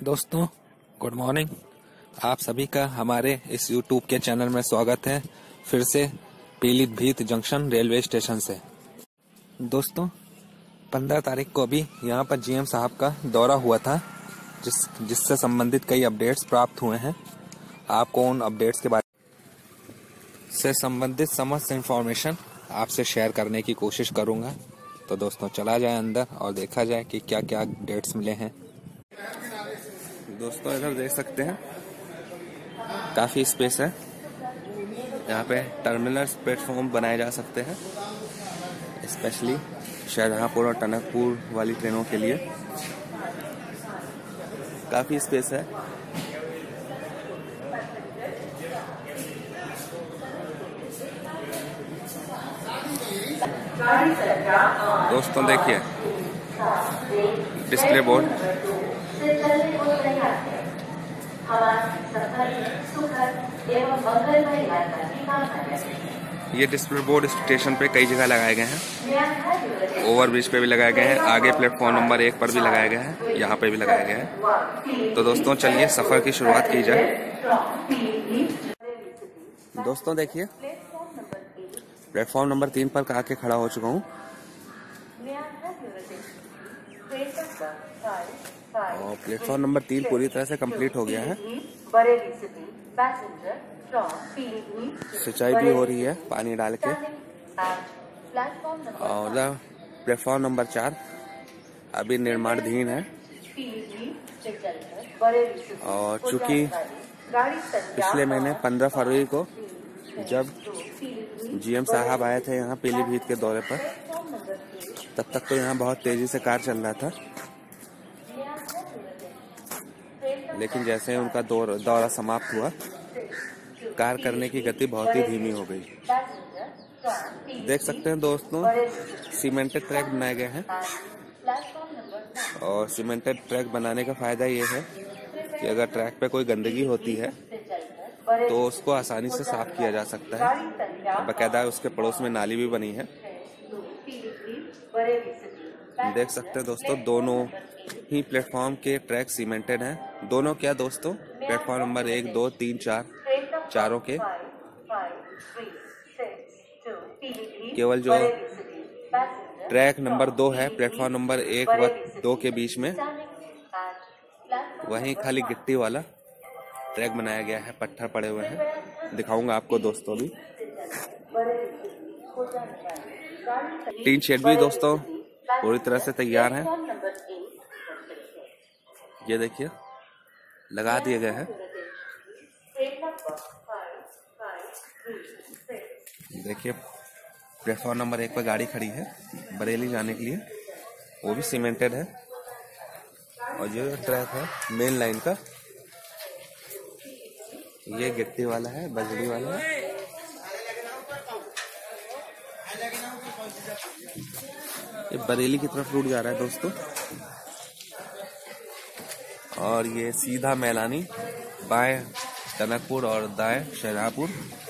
दोस्तों, good morning. आप सभी का हमारे इस YouTube के चैनल में स्वागत है। फिर से पीलीभीत जंक्शन रेलवे स्टेशन से। दोस्तों, 15 तारीख को अभी यहाँ पर GM साहब का दौरा हुआ था, जिससे संबंधित कई अपडेट्स प्राप्त हुए हैं। आपको उन अपडेट्स के बारे से संबंधित समस्त इंफॉर्मेशन आपसे शेयर करने की कोशिश करूँगा। तो दोस्तों, चला जाए अंदर और देखा जाए कि क्या क्या अपडेट्स मिले हैं। दोस्तों, इधर देख सकते हैं काफ़ी स्पेस है। यहाँ पे टर्मिनल प्लेटफॉर्म बनाए जा सकते हैं, स्पेशली शाहजहांपुर और टनकपुर वाली ट्रेनों के लिए काफ़ी स्पेस है। दोस्तों देखिए, डिस्प्ले बोर्ड ये डिस्प्ले बोर्ड स्टेशन पे कई जगह लगाए गए हैं। ओवरब्रिज पे भी लगाए गए हैं, आगे प्लेटफॉर्म नंबर 1 पर भी लगाए गए हैं, यहाँ पे भी लगाए गए हैं। तो दोस्तों, चलिए सफर की शुरुआत की जाए। दोस्तों देखिए, प्लेटफॉर्म नंबर 3 पर आके खड़ा हो चुका हूँ और प्लेटफॉर्म नंबर 3 पूरी तरह से कंप्लीट हो गया है। सिंचाई भी हो रही है पानी डाल के। और प्लेटफॉर्म नंबर 4 अभी निर्माणाधीन है। और चूंकि पिछले महीने 15 फरवरी को जब GM साहब आए थे यहाँ पीलीभीत के दौरे पर, तब तक तो यहाँ बहुत तेजी से कार्य चल रहा था, लेकिन जैसे ही उनका दौरा समाप्त हुआ, कार्य करने की गति बहुत ही धीमी हो गई। देख सकते हैं दोस्तों, सीमेंटेड ट्रैक बनाए गए हैं और सीमेंटेड ट्रैक बनाने का फायदा ये है कि अगर ट्रैक पे कोई गंदगी होती है तो उसको आसानी से साफ किया जा सकता है। बाकायदा उसके पड़ोस में नाली भी बनी है। देख सकते हैं दोस्तों, दोनों ही प्लेटफॉर्म के ट्रैक सीमेंटेड हैं। दोनों क्या दोस्तों, प्लेटफॉर्म नंबर 1, 2, 3, 4 चारों के। केवल जो ट्रैक नंबर 2 है प्लेटफॉर्म नंबर 1 व 2 के बीच में, वहीं खाली गिट्टी वाला ट्रैक बनाया गया है, पत्थर पड़े हुए हैं। दिखाऊंगा आपको दोस्तों भी। टीन शेड भी दोस्तों पूरी तरह से तैयार है। ये देखिए, लगा दिए गए हैं। देखिए, प्लेटफॉर्म नंबर 1 पर गाड़ी खड़ी है बरेली जाने के लिए, वो भी सीमेंटेड है। और जो ट्रैक है मेन लाइन का, ये गिट्टी वाला है, बजरी वाला है। ये बरेली की तरफ रूट जा रहा है दोस्तों, और ये सीधा मैलानी, बाएं टनकपुर और दाएं शाहजहांपुर।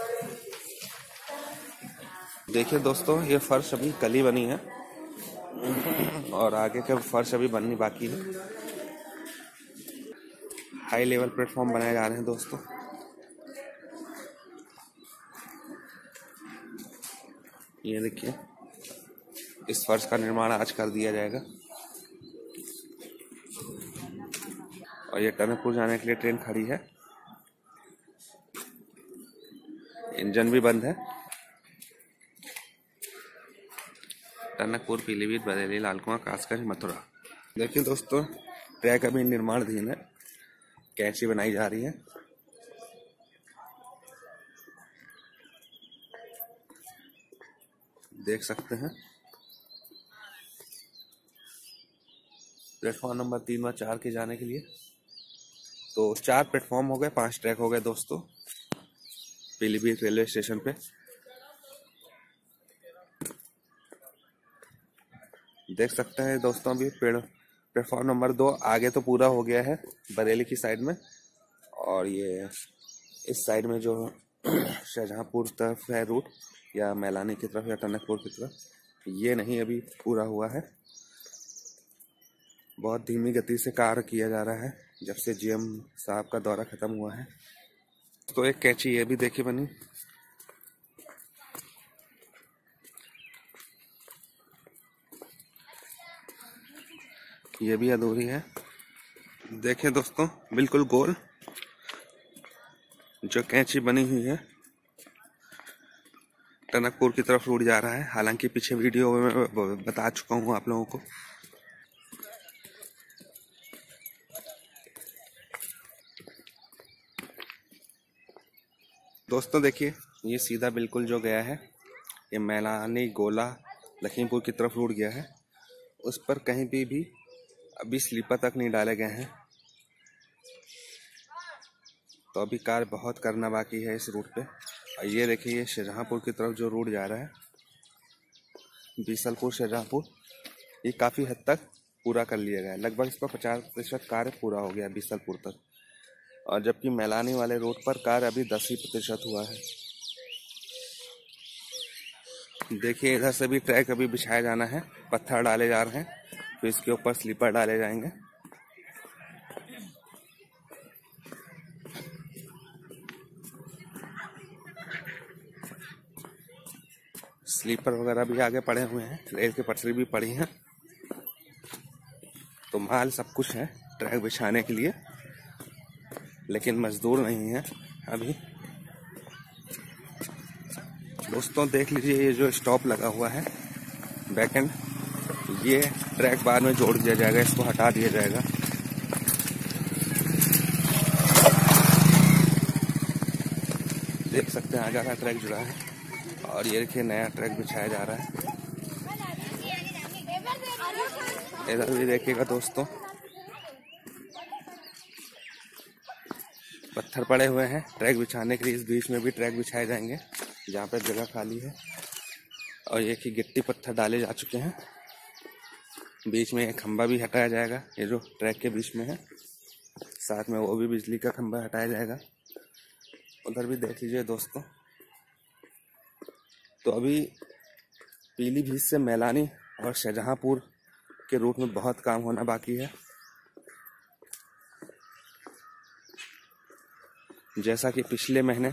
देखिए दोस्तों, ये फर्श अभी कल ही बनी है और आगे का फर्श अभी बननी बाकी है। हाई लेवल प्लेटफॉर्म बनाए जा रहे हैं दोस्तों। ये देखिए, इस फर्श का निर्माण आज कर दिया जाएगा। और ये टनकपुर जाने के लिए ट्रेन खड़ी है, इंजन भी बंद है। टनकपुर, पीलीभीत, बरेली, लालकुआं, कासगंज, मथुरा। देखिए दोस्तों, ट्रैक अभी निर्माणाधीन है, कैंची बनाई जा रही है। देख सकते हैं, प्लेटफॉर्म नंबर 3 व 4 के जाने के लिए तो 4 प्लेटफॉर्म हो गए, 5 ट्रैक हो गए दोस्तों पीलीभीत रेलवे स्टेशन पे। देख सकते हैं दोस्तों, अभी प्लेटफॉर्म नंबर 2 आगे तो पूरा हो गया है बरेली की साइड में, और ये इस साइड में जो शाहजहांपुर तरफ है रूट, या मैलानी की तरफ या टनकपुर की तरफ, ये नहीं अभी पूरा हुआ है। बहुत धीमी गति से कार्य किया जा रहा है जब से जीएम साहब का दौरा खत्म हुआ है। तो एक कैंची ये भी देखी बनी, ये भी अधूरी है। देखें दोस्तों, बिल्कुल गोल जो कैंची बनी हुई है टनकपुर की तरफ रूट जा रहा है। हालांकि पीछे वीडियो में बता चुका हूँ आप लोगों को। दोस्तों देखिए, ये सीधा बिल्कुल जो गया है ये मैलानी गोला लखीमपुर की तरफ रूट गया है। उस पर कहीं भी अभी स्लीपर तक नहीं डाले गए हैं, तो अभी कार्य बहुत करना बाकी है इस रूट पे। और ये देखिए, ये शाहजहांपुर की तरफ जो रूट जा रहा है बीसलपुर शाहजहांपुर, ये काफ़ी हद तक पूरा कर लिया गया है। लगभग इस पर 50% कार्य पूरा हो गया बीसलपुर तक। और जबकि मैलानी वाले रोड पर कार्य अभी 10% हुआ है। देखिए, इधर से भी ट्रैक अभी बिछाया जाना है, पत्थर डाले जा रहे हैं, फिर इसके ऊपर स्लीपर डाले जाएंगे। स्लीपर वगैरह भी आगे पड़े हुए हैं, रेल की पटरी भी पड़ी है, तो माल सब कुछ है ट्रैक बिछाने के लिए, लेकिन मजदूर नहीं है अभी। दोस्तों देख लीजिए, ये जो स्टॉप लगा हुआ है बैकएंड, ये ट्रैक बाद में जोड़ दिया जाएगा, इसको हटा दिया जाएगा। देख सकते हैं आगे का ट्रैक जुड़ा है, और ये देखिए नया ट्रैक बिछाया जा रहा है। इधर भी देखिएगा दोस्तों, पत्थर पड़े हुए हैं ट्रैक बिछाने के लिए। इस बीच में भी ट्रैक बिछाए जाएंगे जहाँ पर जगह खाली है। और ये कि गिट्टी पत्थर डाले जा चुके हैं। बीच में एक खंभा भी हटाया जाएगा, ये जो ट्रैक के बीच में है, साथ में वो भी बिजली का खंभा हटाया जाएगा। उधर भी देख लीजिए दोस्तों। तो अभी पीलीभीत से मैलानी और शाहजहांपुर के रूट में बहुत काम होना बाकी है। जैसा कि पिछले महीने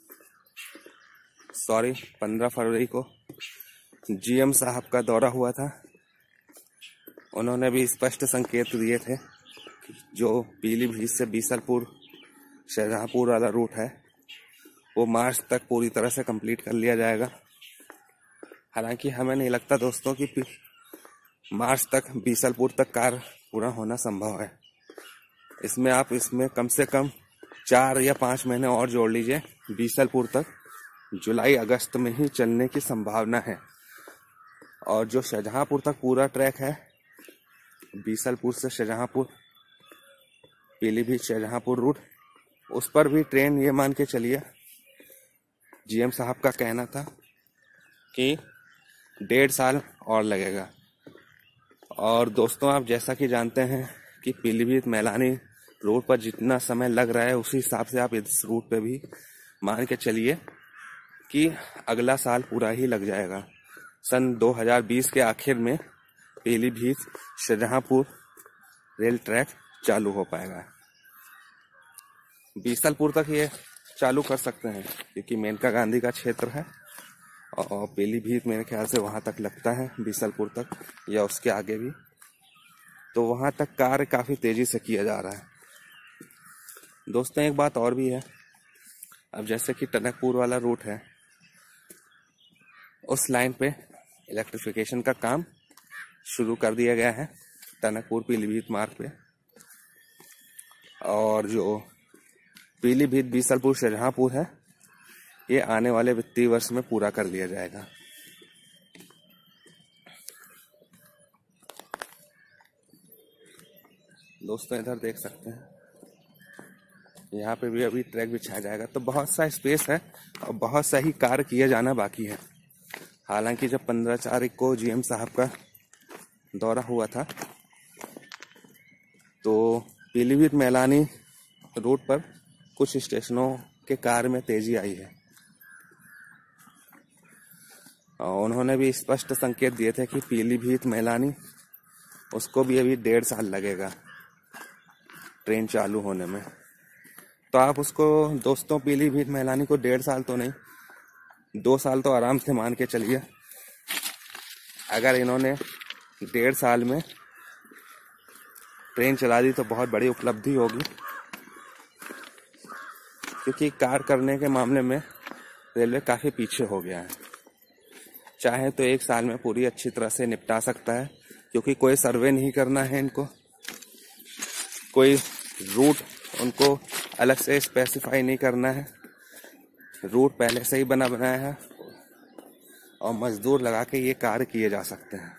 15 फरवरी को जीएम साहब का दौरा हुआ था, उन्होंने भी स्पष्ट संकेत दिए थे कि जो पीलीभीत से बीसलपुर शाहजहांपुर वाला रूट है वो मार्च तक पूरी तरह से कंप्लीट कर लिया जाएगा। हालांकि हमें नहीं लगता दोस्तों कि मार्च तक बीसलपुर तक कार्य पूरा होना संभव है। इसमें कम से कम 4 या 5 महीने और जोड़ लीजिए। बीसलपुर तक जुलाई अगस्त में ही चलने की संभावना है। और जो शाहजहांपुर तक पूरा ट्रैक है, बीसलपुर से शाहजहांपुर, पीलीभीत शाहजहांपुर रूट, उस पर भी ट्रेन, ये मान के चलिए जीएम साहब का कहना था कि 1.5 साल और लगेगा। और दोस्तों, आप जैसा कि जानते हैं कि पीलीभीत मैलानी रोड पर जितना समय लग रहा है, उसी हिसाब से आप इस रूट पे भी मान के चलिए कि अगला साल पूरा ही लग जाएगा। सन 2020 के आखिर में पीलीभीत शाहजहांपुर रेल ट्रैक चालू हो पाएगा। बीसलपुर तक ये चालू कर सकते हैं क्योंकि मेनका गांधी का क्षेत्र है, और पीलीभीत मेरे ख्याल से वहां तक लगता है, बीसलपुर तक या उसके आगे भी, तो वहां तक कार्य काफी तेजी से किया जा रहा है। दोस्तों एक बात और भी है, अब जैसे कि टनकपुर वाला रूट है, उस लाइन पे इलेक्ट्रिफिकेशन का काम शुरू कर दिया गया है टनकपुर पीलीभीत मार्ग पे। और जो पीलीभीत बीसलपुर शाहजहांपुर है, ये आने वाले वित्तीय वर्ष में पूरा कर लिया जाएगा। दोस्तों इधर देख सकते हैं, यहाँ पे भी अभी ट्रैक बिछाया जाएगा, तो बहुत सा स्पेस है और बहुत सा ही कार्य किया जाना बाकी है। हालांकि जब 15 तारीख को जीएम साहब का दौरा हुआ था, तो पीलीभीत मैलानी रोड पर कुछ स्टेशनों के कार्य में तेजी आई है। और उन्होंने भी स्पष्ट संकेत दिए थे कि पीलीभीत मैलानी उसको भी अभी 1.5 साल लगेगा ट्रेन चालू होने में। तो आप उसको दोस्तों पीलीभीत मैलानी को 1.5 साल तो नहीं, 2 साल तो आराम से मान के चलिए। अगर इन्होंने 1.5 साल में ट्रेन चला दी तो बहुत बड़ी उपलब्धि होगी, क्योंकि कार्य करने के मामले में रेलवे काफ़ी पीछे हो गया है। चाहे तो 1 साल में पूरी अच्छी तरह से निपटा सकता है, क्योंकि कोई सर्वे नहीं करना है इनको, कोई रूट उनको अलग से स्पेसिफाई नहीं करना है, रूट पहले से ही बना बनाया है और मजदूर लगा के ये कार्य किए जा सकते हैं।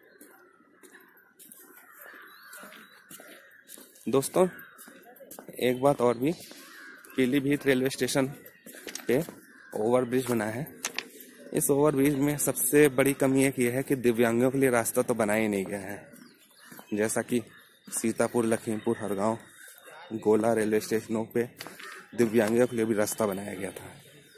दोस्तों एक बात और भी, पीलीभीत रेलवे स्टेशन पे ओवरब्रिज बना है। इस ओवरब्रिज में सबसे बड़ी कमी एक ये है कि दिव्यांगों के लिए रास्ता तो बनाया ही नहीं गया है। जैसा कि सीतापुर, लखीमपुर, हरगांव, गोला रेलवे स्टेशनों पे दिव्यांगों के लिए भी रास्ता बनाया गया था,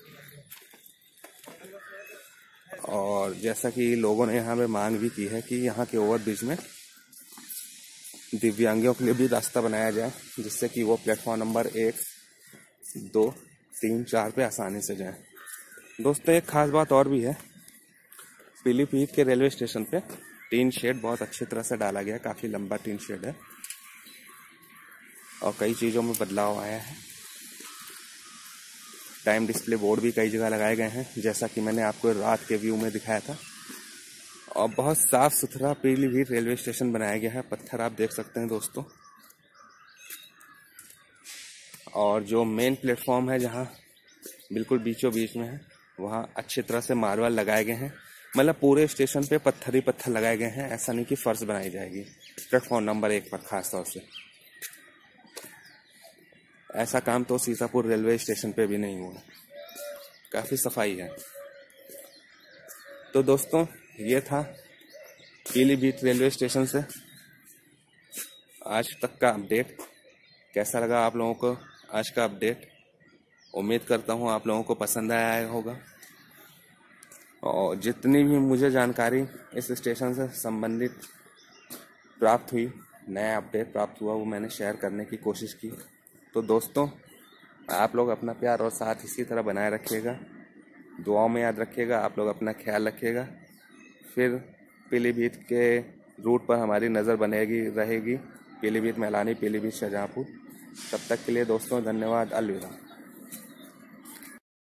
और जैसा कि लोगों ने यहाँ पे मांग भी की है कि यहाँ के ओवरब्रिज में दिव्यांगों के लिए भी रास्ता बनाया जाए, जिससे कि वो प्लेटफॉर्म नंबर 1, 2, 3, 4 पे आसानी से जाएं। दोस्तों एक खास बात और भी है, पीलीभीत के रेलवे स्टेशन पे टीन शेड बहुत अच्छी तरह से डाला गया है, काफ़ी लंबा टीन शेड है और कई चीज़ों में बदलाव आया है। टाइम डिस्प्ले बोर्ड भी कई जगह लगाए गए हैं, जैसा कि मैंने आपको रात के व्यू में दिखाया था, और बहुत साफ सुथरा पीलीभीत रेलवे स्टेशन बनाया गया है। पत्थर आप देख सकते हैं दोस्तों, और जो मेन प्लेटफॉर्म है जहाँ बिल्कुल बीचों बीच में है, वहाँ अच्छी तरह से मार्बल लगाए गए हैं। मतलब पूरे स्टेशन पे पत्थर ही पत्थर लगाए गए हैं, ऐसा नहीं कि फर्श बनाई जाएगी प्लेटफॉर्म नंबर 1 पर खास तौर से। ऐसा काम तो सीतापुर रेलवे स्टेशन पे भी नहीं हुआ, काफ़ी सफाई है। तो दोस्तों ये था पीलीभीत रेलवे स्टेशन से आज तक का अपडेट। कैसा लगा आप लोगों को आज का अपडेट? उम्मीद करता हूँ आप लोगों को पसंद आया होगा, और जितनी भी मुझे जानकारी इस स्टेशन से संबंधित प्राप्त हुई, नया अपडेट प्राप्त हुआ, वो मैंने शेयर करने की कोशिश की। तो दोस्तों आप लोग अपना प्यार और साथ इसी तरह बनाए रखिएगा, दुआओं में याद रखिएगा, आप लोग अपना ख्याल रखिएगा। फिर पीलीभीत के रूट पर हमारी नज़र बनेगी रहेगी, पीलीभीत मैलानी, पीलीभीत शाहजहाँपुर। तब तक के लिए दोस्तों धन्यवाद, अलविदा।